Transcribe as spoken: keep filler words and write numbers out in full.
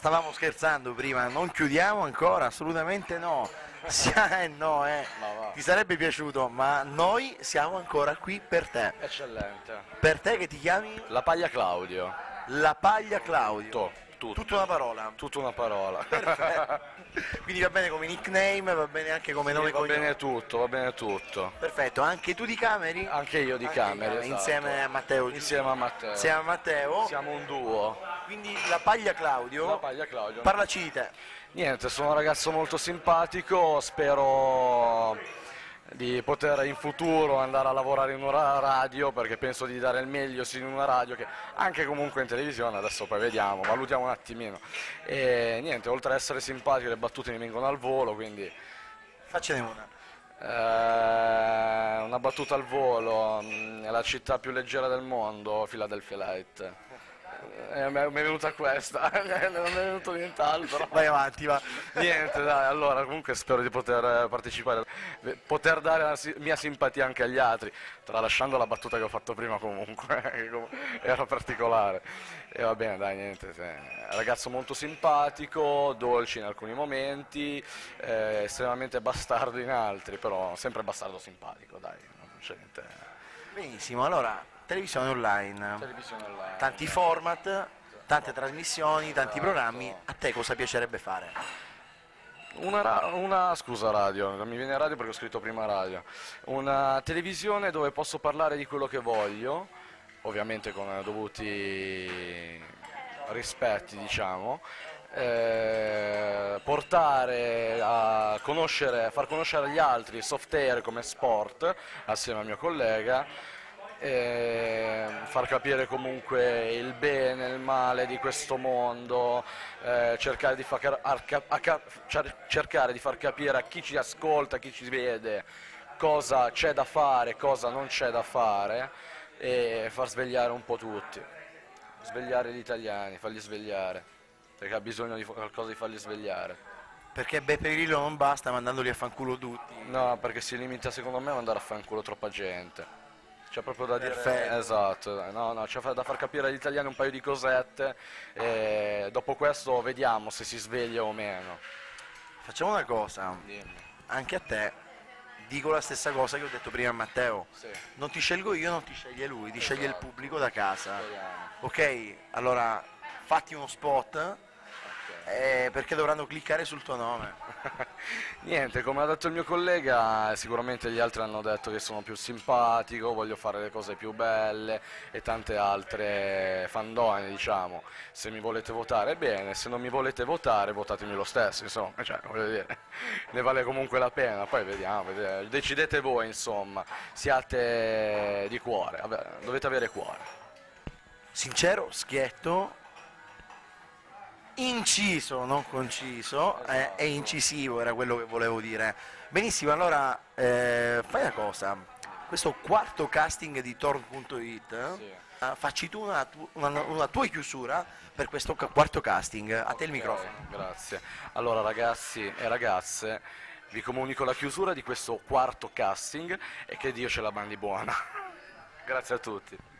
stavamo scherzando prima, non chiudiamo ancora, assolutamente no. Sia, eh, no, eh. Ti sarebbe piaciuto, ma noi siamo ancora qui per te. Eccellente. Per te che ti chiami? La Paglia Claudio. La Paglia Claudio. To, tutto. Tutta una parola. Tutta una parola. Perfetto. Quindi va bene come nickname, va bene anche come Sì, nome e va cognome. bene tutto, va bene tutto. Perfetto, anche tu di Cameri? Anche io di Anche Camere, Cameri, esatto. insieme a Matteo. giusto? Insieme a Matteo. Insieme a Matteo. Siamo un duo. Quindi la Paglia Claudio. La Paglia Claudio. Parlaci di te. Niente, sono un ragazzo molto simpatico, spero di poter in futuro andare a lavorare in una radio, perché penso di dare il meglio sia in una radio che anche comunque in televisione, adesso poi vediamo, valutiamo un attimino. E niente, oltre ad essere simpatico le battute mi vengono al volo, quindi... Faccene una. Eh, una battuta al volo, è la città più leggera del mondo, Philadelphia Light. Eh, mi è venuta questa, non è venuto nient'altro. Vai avanti, va. Niente, dai, allora comunque spero di poter partecipare, poter dare la si- mia simpatia anche agli altri, tralasciando la battuta che ho fatto prima comunque, che com- era particolare. E va bene, dai, niente, sì. Ragazzo molto simpatico, dolce in alcuni momenti, eh, estremamente bastardo in altri, però sempre bastardo simpatico, dai, non c'è niente. Benissimo, allora, televisione online. Televisione online. Tanti format, tante trasmissioni, tanti programmi. A te cosa piacerebbe fare? Una, ra- una, scusa radio, mi viene radio perché ho scritto prima radio, una televisione dove posso parlare di quello che voglio, ovviamente con dovuti rispetti, diciamo, eh, portare a conoscere, a far conoscere agli altri software come sport assieme al mio collega, e far capire comunque il bene e il male di questo mondo, eh, cercare, di far, car- arca- acca- cer- cercare di far capire a chi ci ascolta, a chi ci vede, cosa c'è da fare, cosa non c'è da fare, e far svegliare un po' tutti, svegliare gli italiani, farli svegliare, perché ha bisogno di qualcosa di farli svegliare. Perché Beppe Grillo non basta mandandoli a fanculo tutti. No, perché si limita secondo me a mandare a fanculo troppa gente. C'è proprio da dire, Perfetto. esatto, no, no, c'è da far capire agli italiani un paio di cosette e dopo questo vediamo se si sveglia o meno. Facciamo una cosa, Dimmi. anche a te dico la stessa cosa che ho detto prima a Matteo. Sì. Non ti scelgo io, non ti sceglie lui, ti sceglie il Esatto. pubblico da casa. Speriamo. Ok, allora fatti uno spot, Ok. eh, perché dovranno cliccare sul tuo nome. Niente, come ha detto il mio collega, sicuramente gli altri hanno detto che sono più simpatico, voglio fare le cose più belle e tante altre fandonie, diciamo. Se mi volete votare bene, se non mi volete votare votatemi lo stesso, insomma, cioè, voglio dire, ne vale comunque la pena, poi vediamo, vediamo. Decidete voi, insomma, siate di cuore, vabbè, dovete avere cuore. Sincero, schietto, inciso, non conciso, eh, e incisivo era quello che volevo dire. Benissimo, allora eh, fai una cosa, questo quarto casting di Torn punto it, Sì. eh, facci tu una, tu- una, una tua chiusura per questo ca- quarto casting, a te il Ok, microfono. Grazie. Allora ragazzi e ragazze, vi comunico la chiusura di questo quarto casting e che Dio ce la mandi buona. Grazie a tutti.